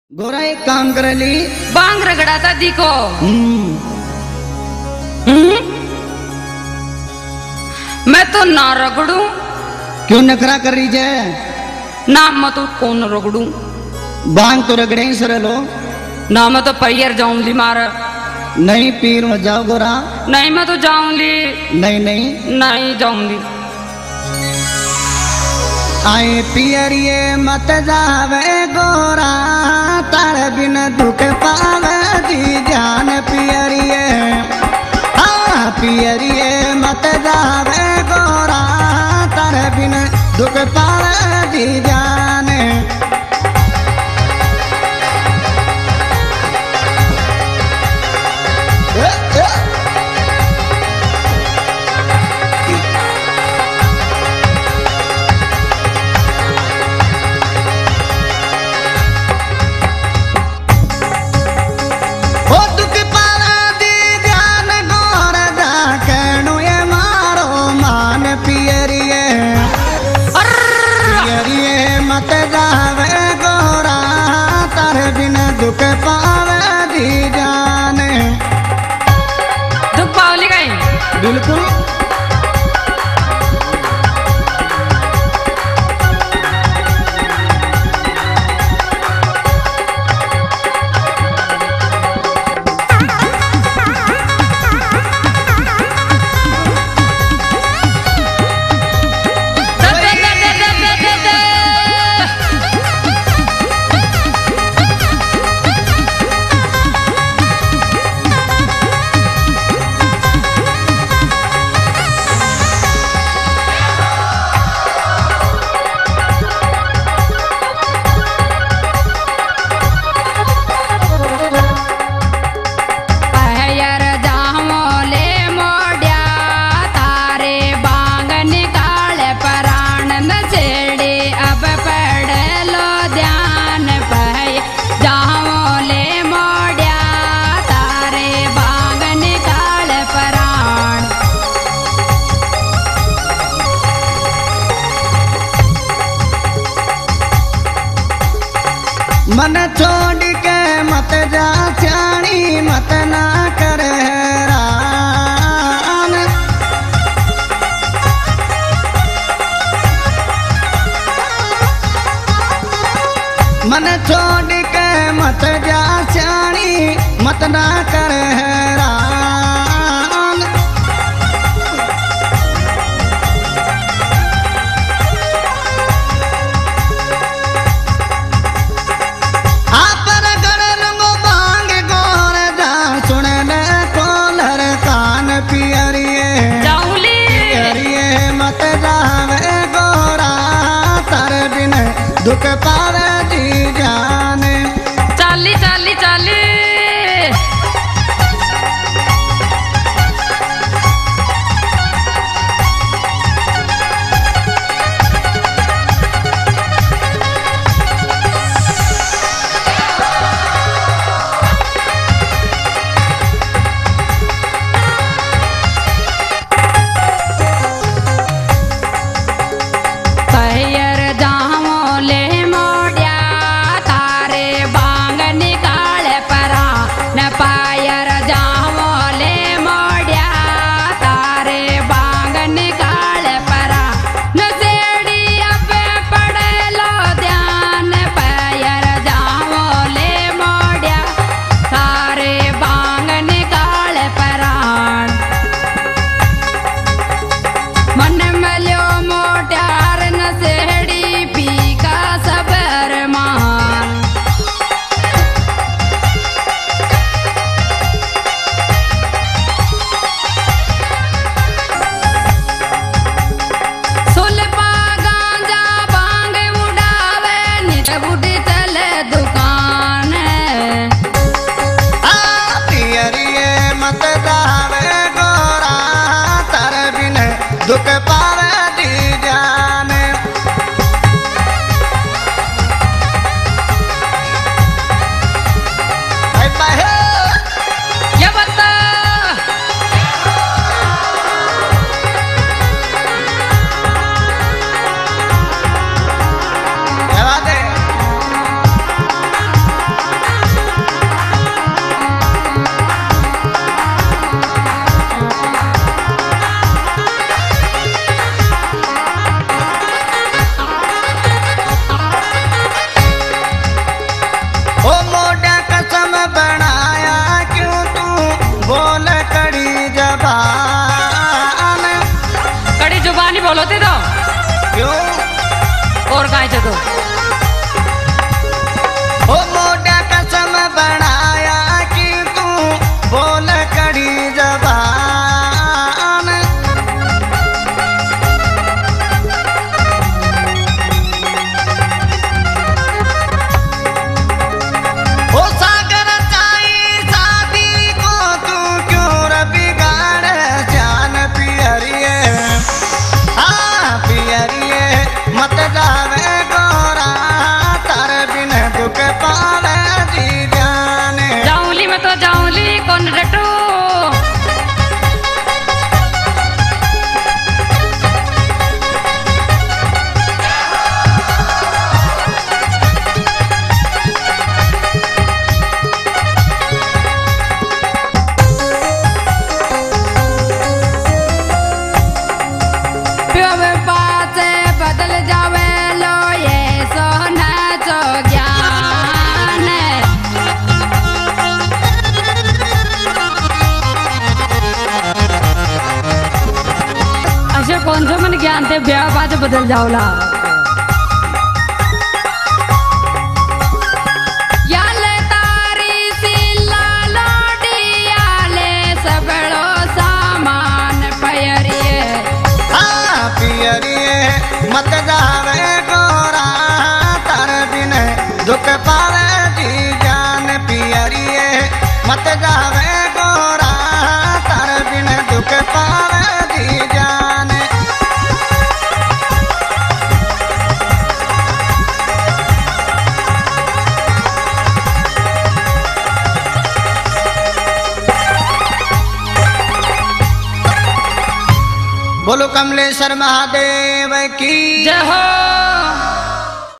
गोरा एक काम कर ली बांग रगड़ाता दिखो। मैं तो ना रगड़ू। क्यों नखरा कर रही है? ना मैं तो कौन रगड़ू। बांग तो रगड़े ही सर लो। ना मैं तो पैर जाऊंगी मार। नहीं पीर मत जाओ गोरा। नहीं मैं तो जाऊंगी। नहीं नहीं नहीं जाऊंगी। आए पियरिए मत जावे गोरा, तार बिन दुख पावे जी जान पियरिए। हाँ पियरिए मत जावे गोरा, तार बिन दुख पावे जी जान। दुख पावे दी जाने। दुख पावली गई बिल्कुल। मन छोड़ के मत जा छाणी, मत ना कर हैरान। मन छोड़ के मत जा छाणी, मत ना कर हैरान। दुख पावे जी जाने। चाली चाली चाली पैर जाऊं ले मोड़ ओ मोटा कसम बनाया क्यों तू बोल कड़ी जबान। कड़ी जुबानी बोलोते तो क्यों और काय तो ओ मोटा कसम बनाया कि तू बोल कड़ी जबान। ओ सागर चाई शादी को तू क्यों बिगाड़ जान पियरिए। हाँ पियरिए मत जावे गोरा तार बिन दुख पावे जी जाने। जाऊंली मैं तो जाऊंली कौन डटू। बदल जावे लो ये सोना जो ज्ञान। असे कौन से मन ज्ञान ते ब्याह बाज बदल जाओला। याले तारी सिला लोडी याले सबड़ो सामान पयरिए। हाँ पियरिए मत जावे गोरा तार बिन दुख पावे जी जान। पियरिए मत जावे गोरा तार बिन दुख पावे जी जान। बोलो कमलेश्वर महादेव की जय हो।